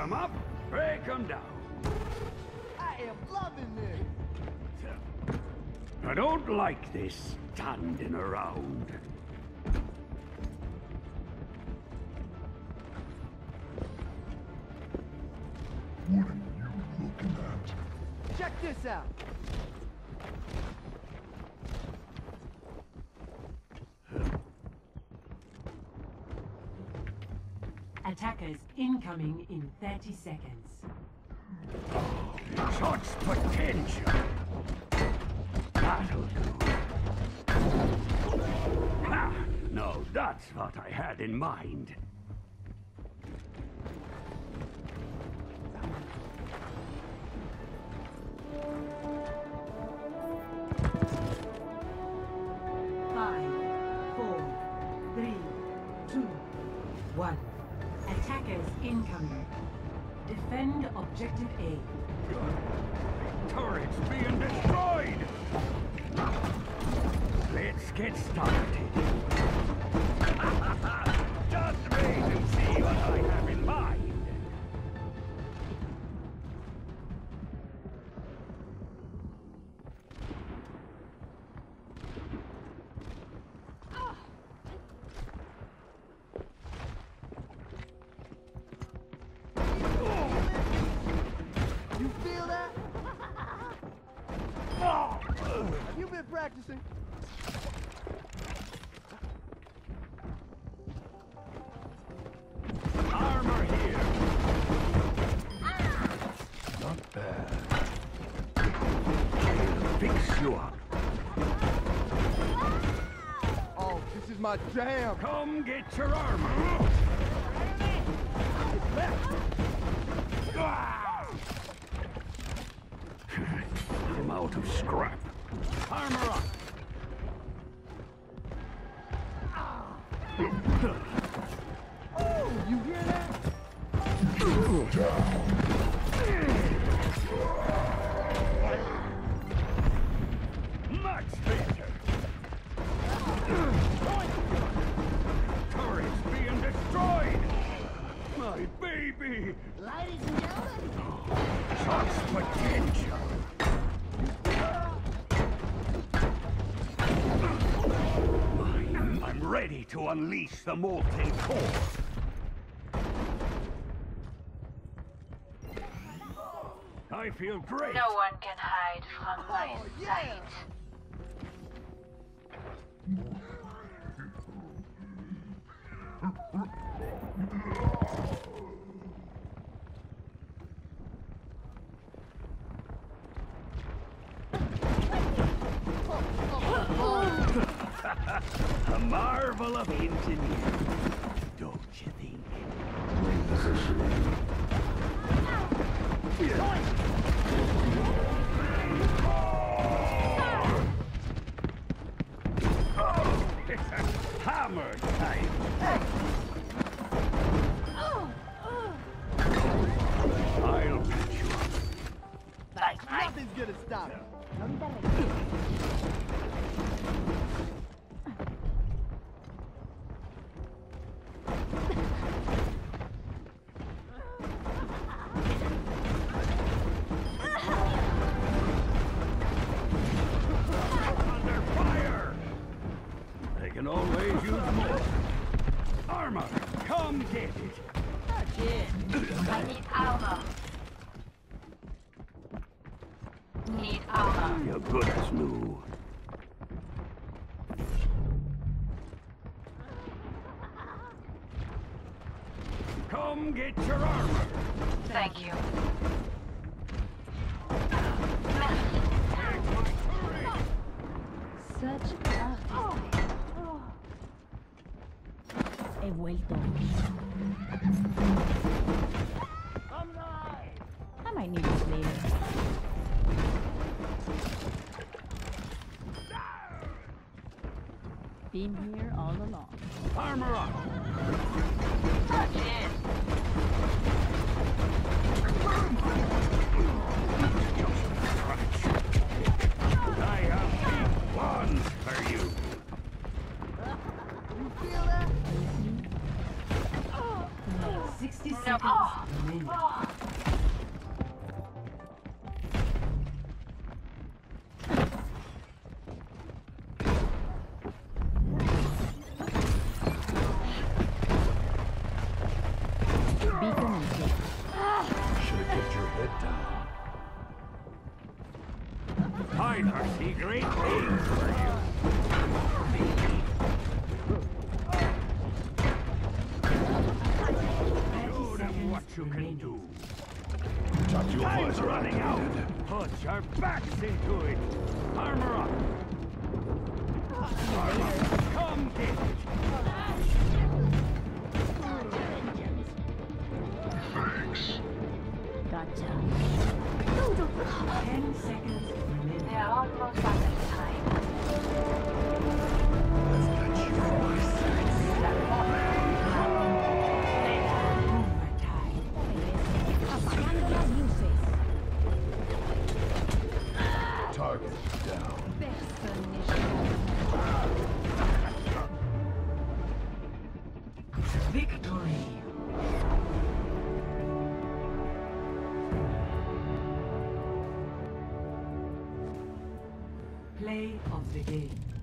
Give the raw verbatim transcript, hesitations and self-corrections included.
them up, break them down. I am loving this. I don't like this standing around. What are you looking at? Check this out. Attackers incoming in thirty seconds. Such potential. That'll do. Ha! No, that's what I had in mind. Five, four, three, two, one. Attackers incoming. Defend objective A. Turrets being destroyed! Let's get started. Just wait and see what I have in mind. You feel that? Have you been practicing? Armor here. Not bad. I'll fix you up. Oh, this is my jam. Come get your armor. I'm out of scrap. Armor up. Oh, you hear that? Much better. Turrets being destroyed. My baby. Ladies and gentlemen. Such potential. I'm, I'm ready to unleash the molten core. I feel great. No one can hide from my Oh, yeah. sight. A marvel of engineering, don't you think? Hammer time! I'll patch you up. Like my Nothing's gonna stop me. Under fire! They can always use more. Armor, come get it. I need armor. Need armor. You're good as new. Come get your armor. Thank you. Such love. He vuelto. I might need this later. Been here all along. Armor up. Touch it. I have big ones for you. You feel that? sixty No. seconds Oh. remaining. Oh. I foresee great things for you. Show them what you can do. Time's running out. Put your backs into it. Armor up. Armor up. Come get it. Thanks. Gotcha. Ten seconds remaining. They're almost out of time. Overtime. Apagando las luces. Target down. Victory. Play of the game.